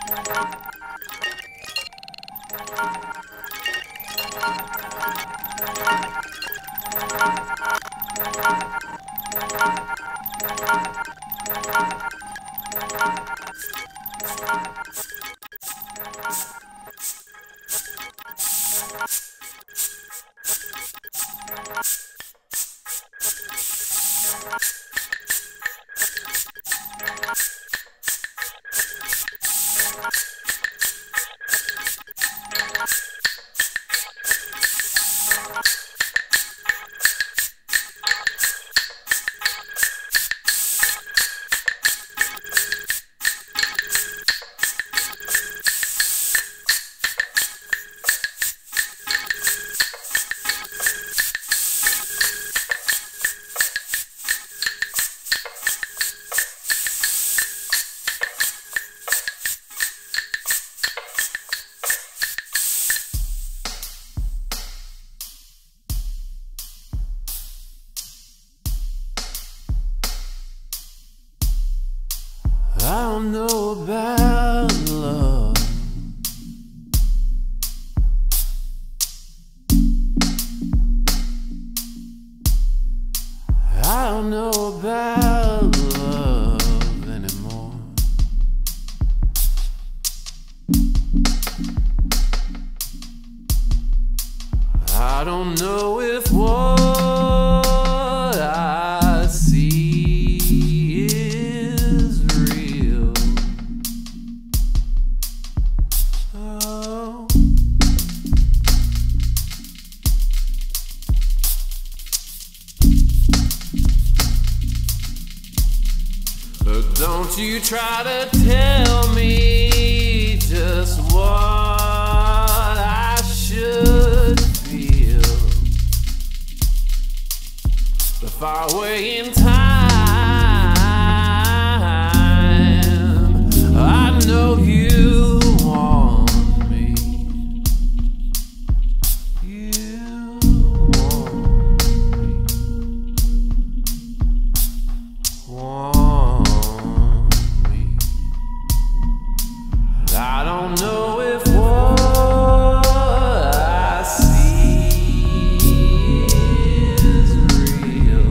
I don't know about love. I don't know about love anymore. I don't know if what I see is real. Oh. But don't you try to tell me just what I should feel. The far away in time, I know you want me. You want me. Want me. I don't know if what I see is real.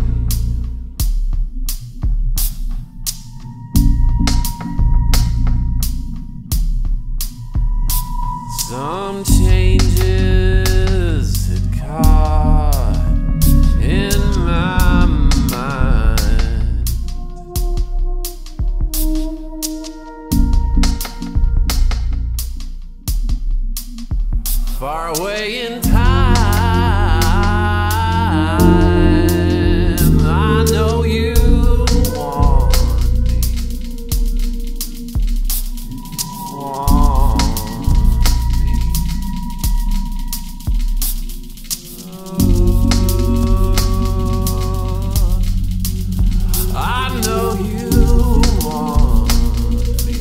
Some changes had caught in my mind. Far away in time, I know you want me. Want me. Oh, I know you want me.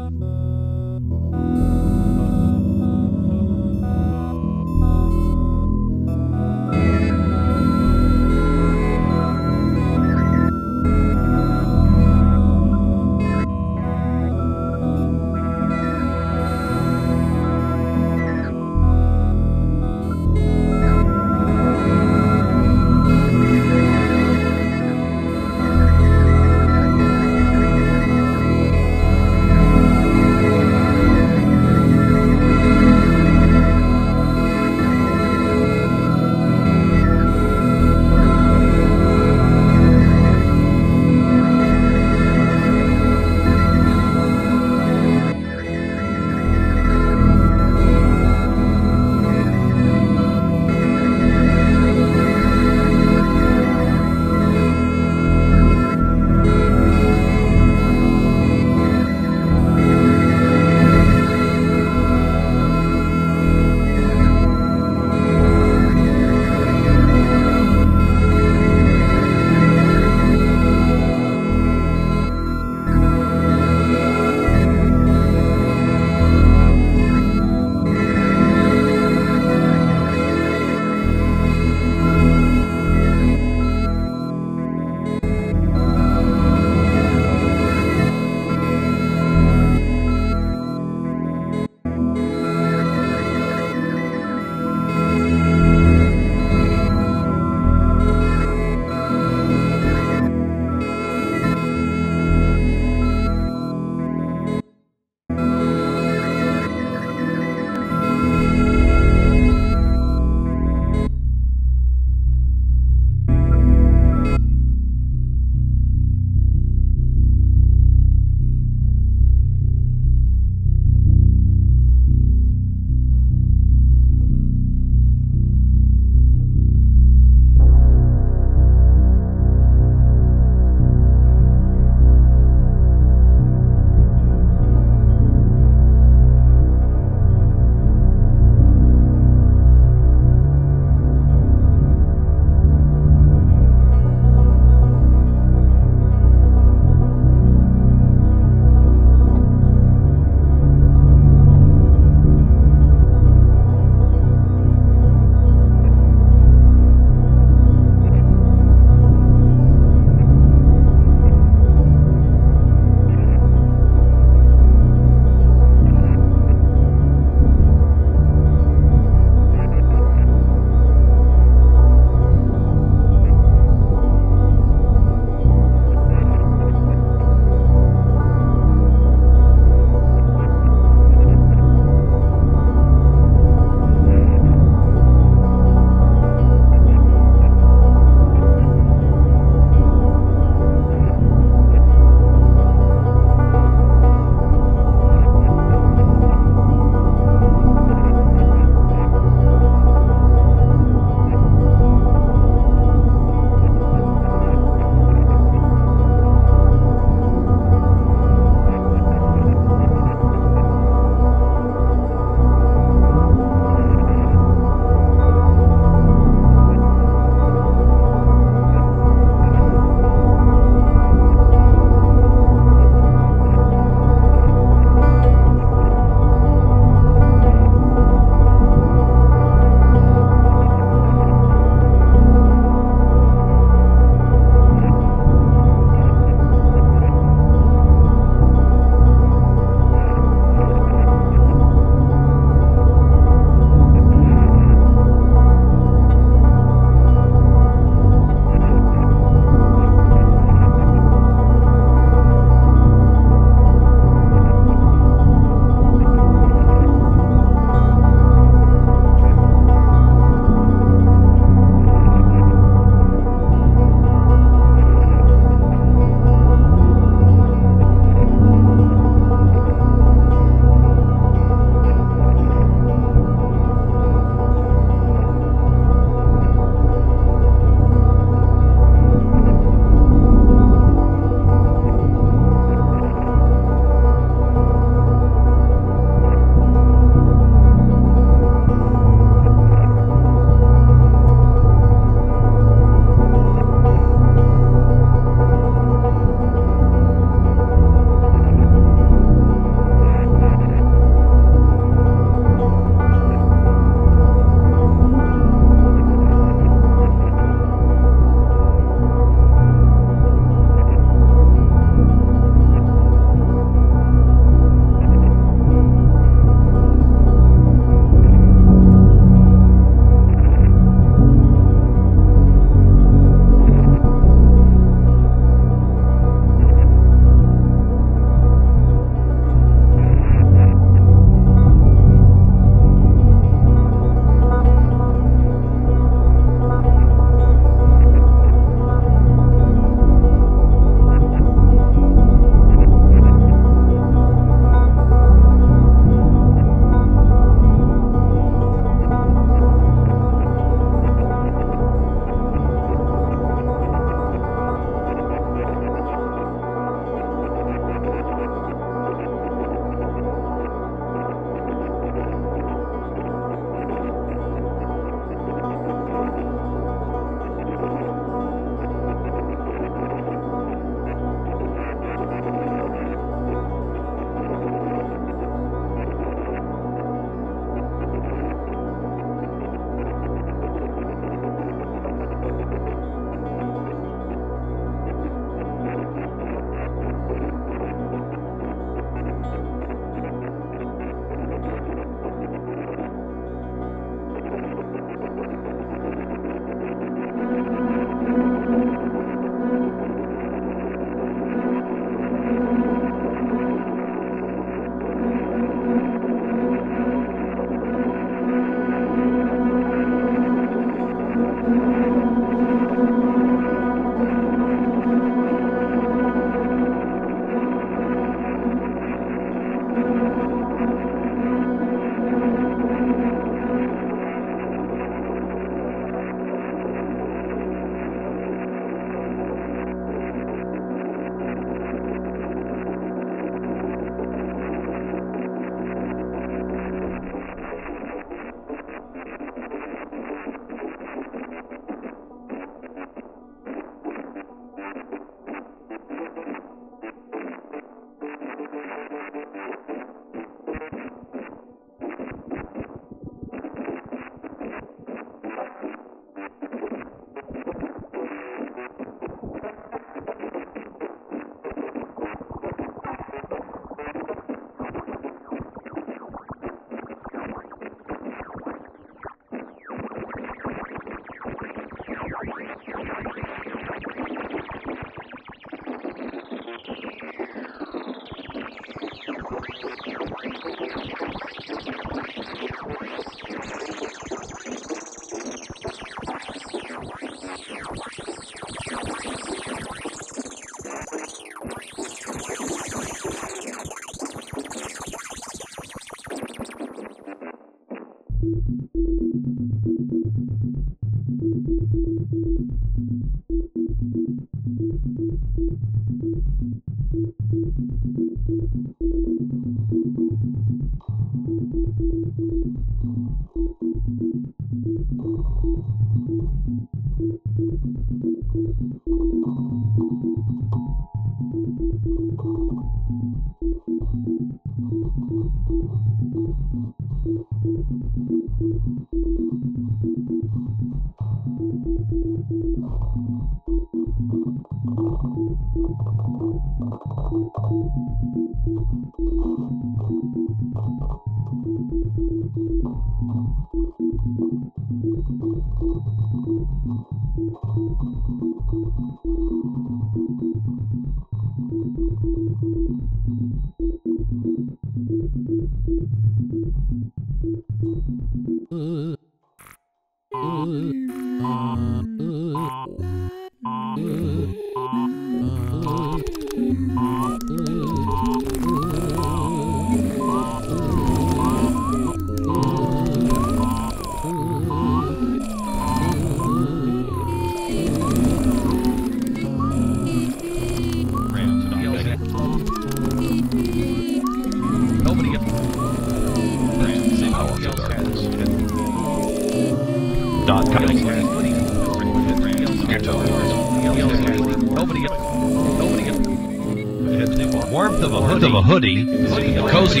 Warmth of a hoodie, cozy.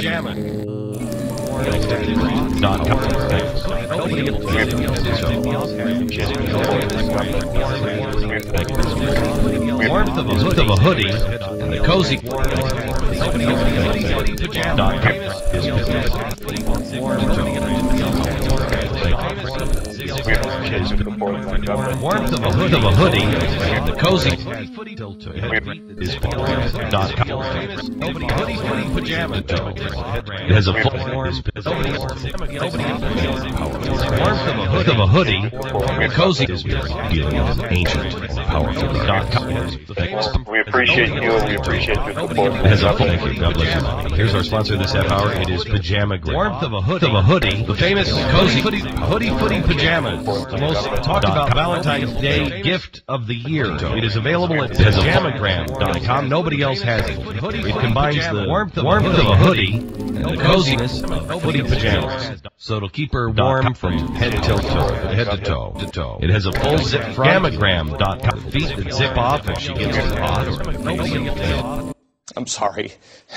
Warmth of a hoodie, and the cozy. Warmth of a hoodie, the cozy is hoodie pajama. It has a full warmth of a hoodie, the cozy is ancient, powerful. We appreciate you and we appreciate your support. It has a full. Thank you. God bless you. Here's our sponsor this half hour. It is Pajama Grip. Warmth of a hoodie, the famous cozy hoodie pajamas. The most talked about Valentine's Day gift of the year. It is available at pajamagram.com. Nobody else has it. It combines the warmth of a hoodie and the coziness of hoodie pajamas. So it'll keep her warm from head to toe. It has a full zip front. Pajamagram.com. Feet that zip off if she gets too hot. I'm sorry.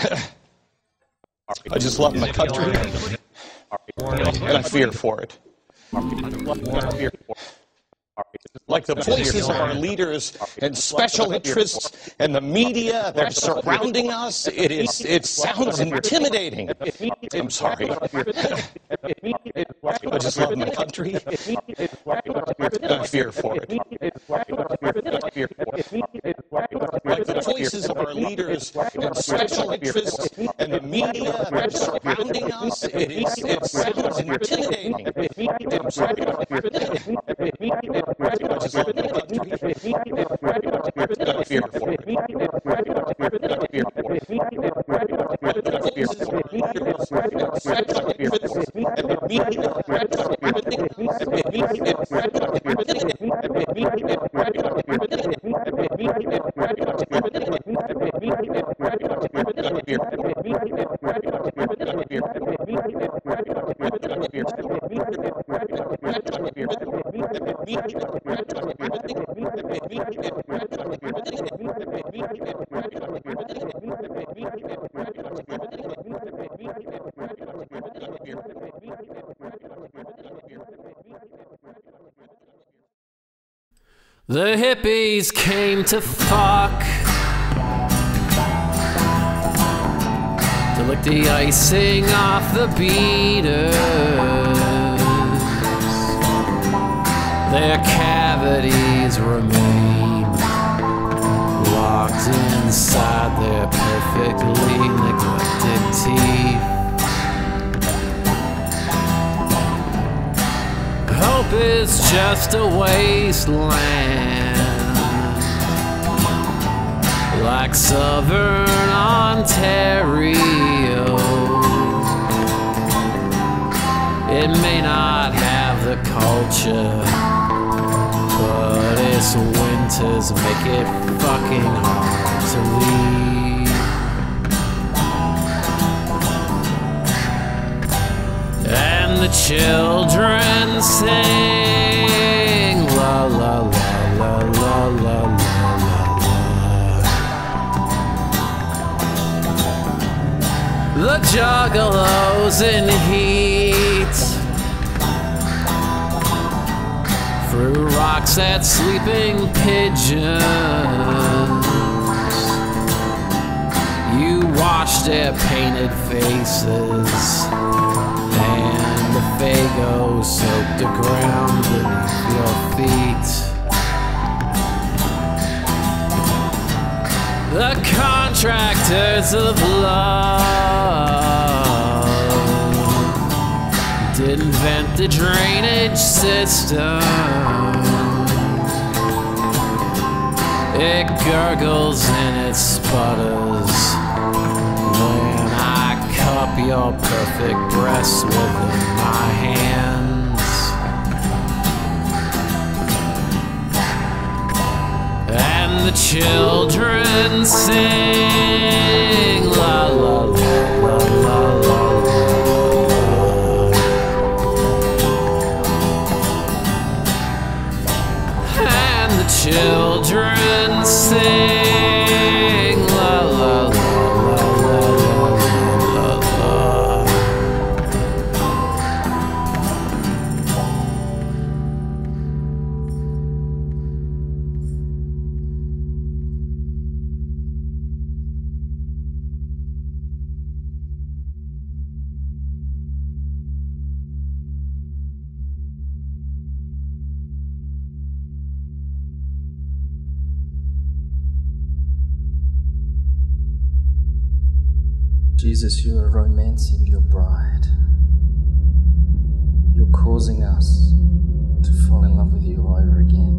I just love my country, and I fear for it. Like the voices of our leaders and special interests and the media, they're surrounding us. It sounds intimidating. I'm sorry. I just love my country, and I fear for it. Like the voices of our leaders and special interests and the media, they're surrounding us. It sounds intimidating. I'm sorry. I just love my country, and I fear for it. The voices of our leaders and special interests and the media, they're surrounding The hippies came to fuck, to lick the icing off the beaters. Their cavities remain locked inside their perfectly neglected teeth. Hope is just a wasteland, like Southern Ontario. It may not have the culture, but it Endless winters make it fucking hard to leave. And the children sing la la la la la la la la la. The juggalos in heat through rocks at sleeping pigeons. You watch their painted faces, and the fago soaked the ground beneath your feet. The contractors of love did invent the drainage system. It gurgles and it sputters when I cup your perfect breasts within my hands. And the children sing la la la la la la. And the children sing la la la la la la la la. Jesus, you are romancing your bride. You're causing us to fall in love with you over again.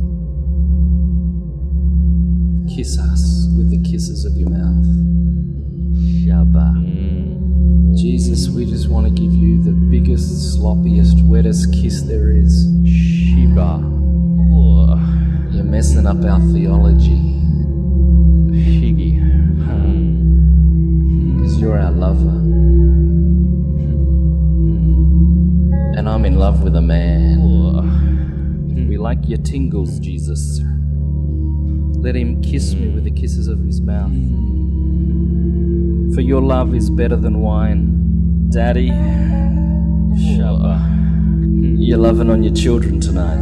Kiss us with the kisses of your mouth. Shabbat. Jesus, we just want to give you the biggest, sloppiest, wettest kiss there is. Shiba. You're messing up our theology. Shiggy. Because you're our lover. And I'm in love with a man. We like your tingles, Jesus. Let him kiss me with the kisses of his mouth. For your love is better than wine. Daddy, Shabba. You're loving on your children tonight.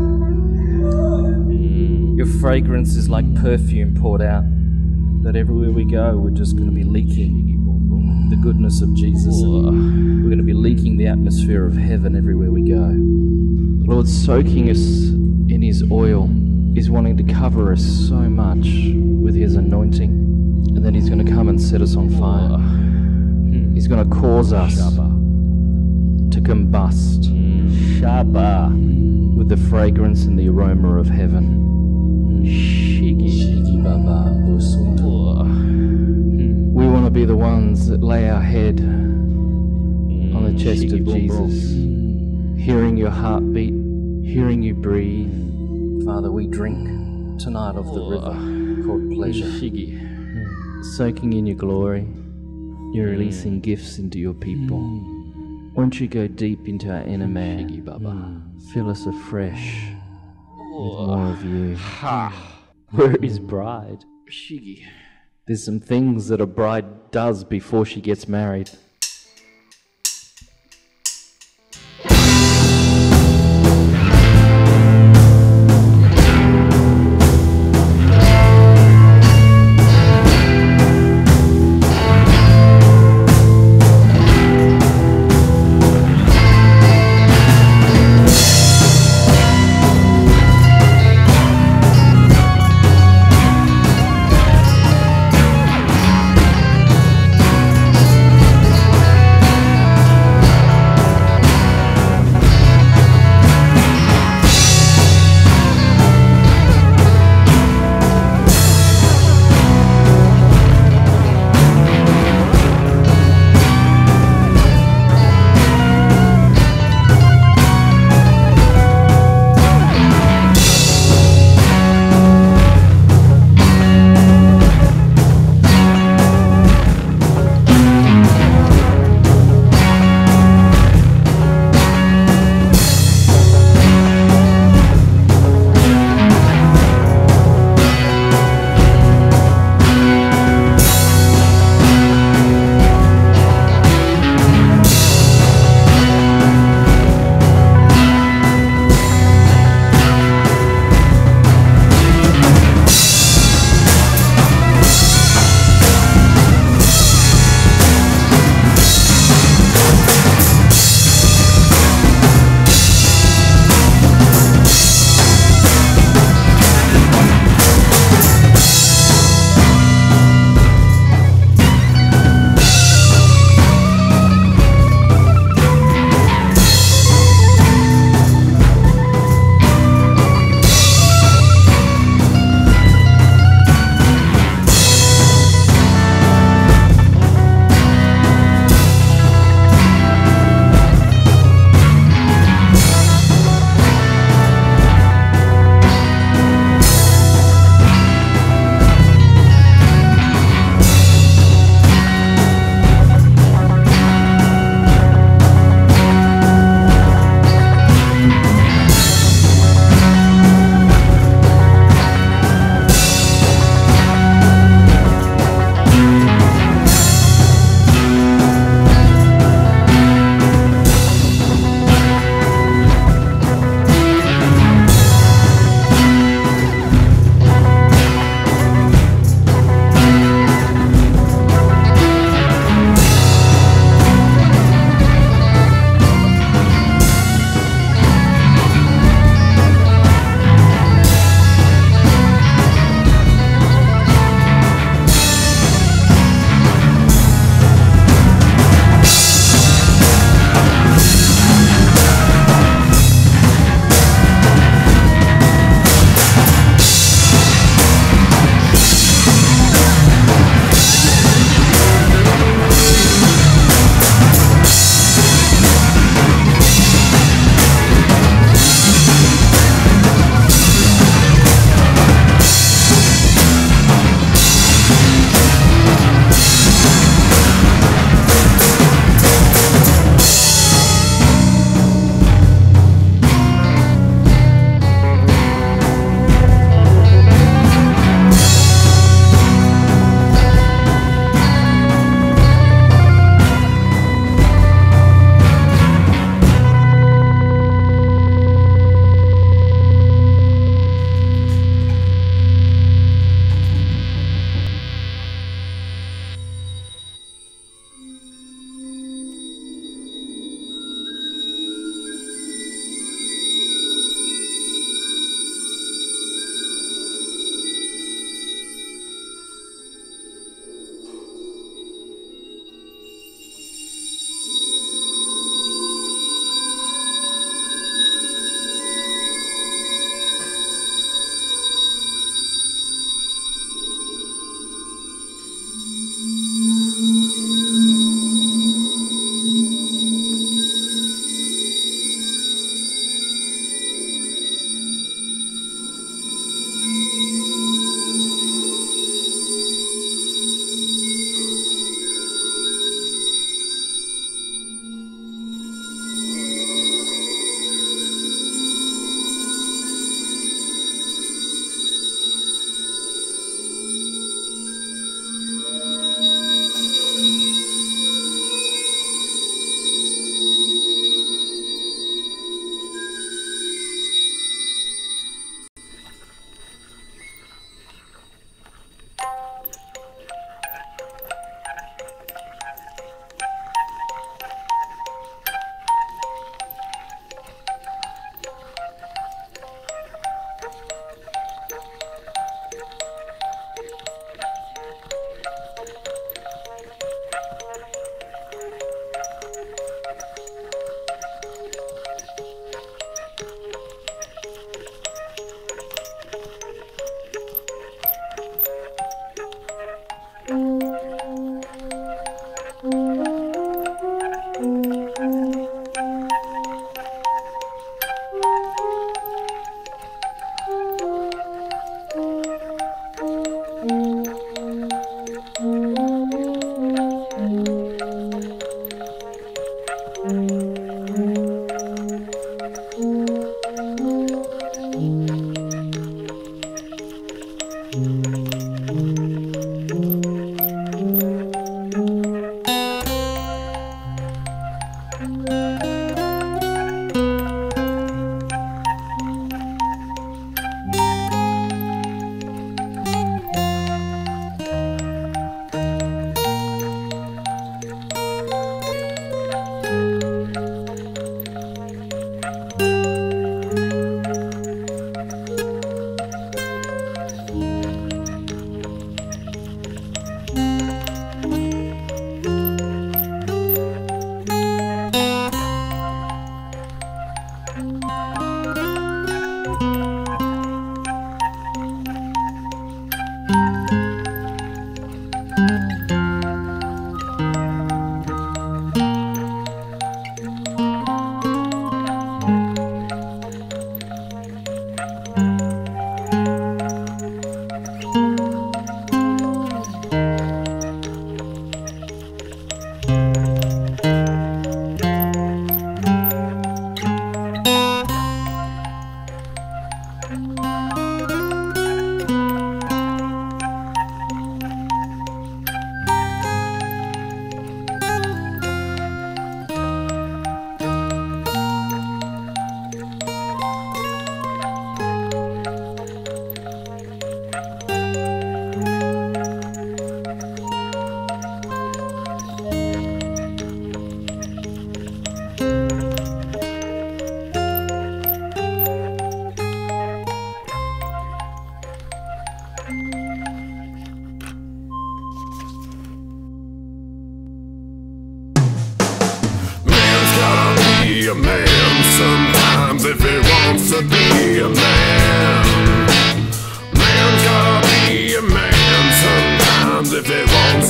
Your fragrance is like perfume poured out, that everywhere we go we're just going to be leaking the goodness of Jesus. We're going to be leaking the atmosphere of heaven everywhere we go. Lord, soaking us in his oil is wanting to cover us so much with his anointing, and then he's going to come and set us on fire. He's going to cause us to combust with the fragrance and the aroma of heaven. We want to be the ones that lay our head on the chest of Jesus, hearing your heartbeat, hearing you breathe. Father, we drink tonight of the river called pleasure. Soaking in your glory, you're releasing gifts into your people. Won't you go deep into our inner man? Fill us afresh with more of you. We're his bride. There's some things that a bride does before she gets married.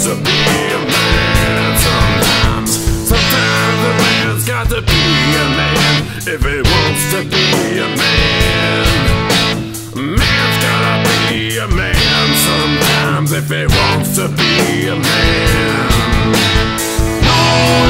to be a man sometimes. Sometimes a man's got to be a man if he wants to be a man. Man's gotta be a man sometimes if he wants to be a man. No.